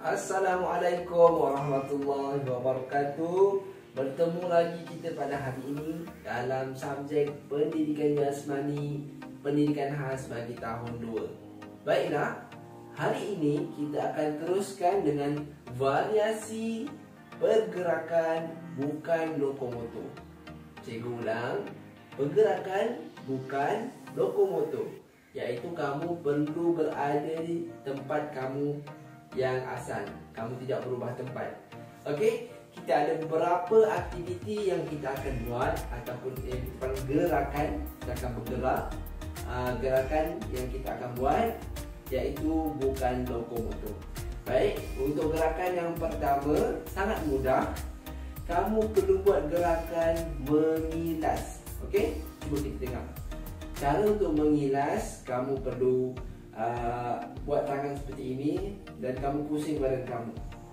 Assalamualaikum warahmatullahi wabarakatuh. Bertemu lagi kita pada hari ini dalam subjek pendidikan jasmani, pendidikan khas bagi tahun 2. Baiklah, hari ini kita akan teruskan dengan variasi pergerakan bukan lokomotor. Cikgu ulang, pergerakan bukan lokomotor, iaitu kamu perlu berada di tempat kamu yang asal. Kamu tidak berubah tempat. Okey, kita ada beberapa aktiviti yang kita akan buat ataupun pergerakan. Kita akan bergerak. Gerakan yang kita akan buat iaitu bukan lokomotor. Baik, untuk gerakan yang pertama sangat mudah. Kamu perlu buat gerakan mengilas. Okey, cuba kita tengok. Cara untuk mengilas, kamu perlu buat tangan seperti ini dan kamu pusing badan kamu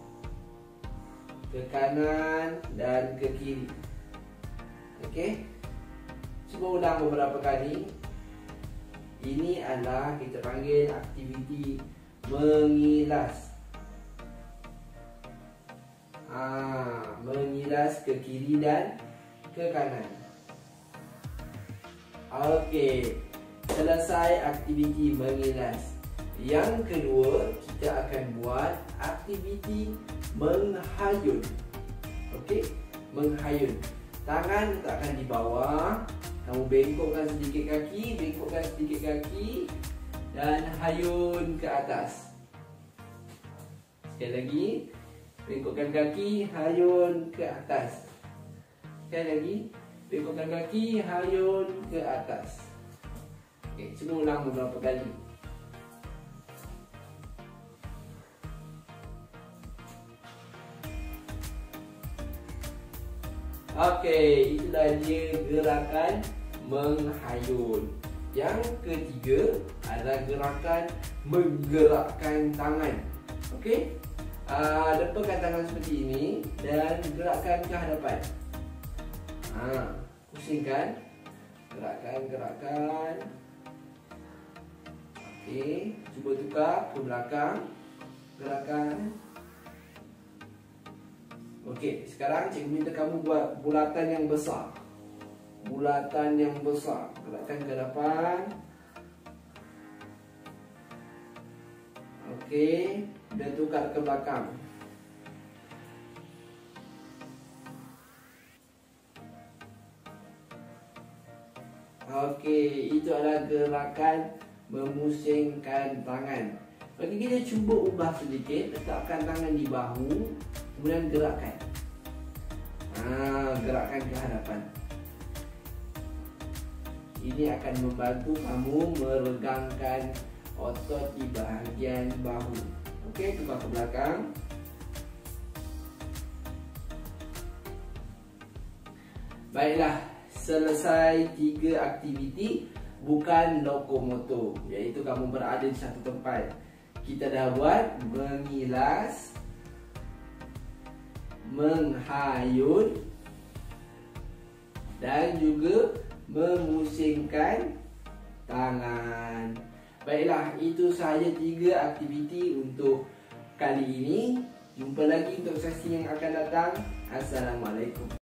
ke kanan dan ke kiri. Okey, cuba ulang beberapa kali. Ini adalah kita panggil aktiviti mengilas. Mengilas ke kiri dan ke kanan. Okey, selesai aktiviti mengilas. Yang kedua, kita akan buat aktiviti menghayun. Okey, menghayun. Tangan letakkan di bawah. Kamu bengkokkan sedikit kaki, dan hayun ke atas. Sekali lagi, bengkokkan kaki, hayun ke atas. Sekali lagi, bengkokkan kaki, hayun ke atas. Okey, cuba ulang beberapa kali. Okey, itulah dia gerakan menghayun. Yang ketiga adalah gerakan menggerakkan tangan. Okey, lepaskan tangan seperti ini dan gerakkan ke hadapan. Pusingkan, gerakkan. Okey, cuba tukar ke belakang, gerakan. Okey, sekarang cikgu minta kamu buat bulatan yang besar. Bulatan yang besar, gerakkan ke depan. Okey, dan tukar ke belakang. Okey, itu adalah gerakan memusingkan tangan. Bagi kita cuba ubah sedikit, letakkan tangan di bahu, kemudian gerakkan. Gerakkan ke hadapan. Ini akan membantu kamu meregangkan otot di bahagian bahu. Okey, tukar ke belakang. Baiklah, selesai 3 aktiviti bukan lokomotor, iaitu kamu berada di satu tempat. Kita dah buat mengilas, menghayun dan juga memusingkan tangan. Baiklah, itu sahaja 3 aktiviti untuk kali ini. Jumpa lagi untuk sesi yang akan datang. Assalamualaikum.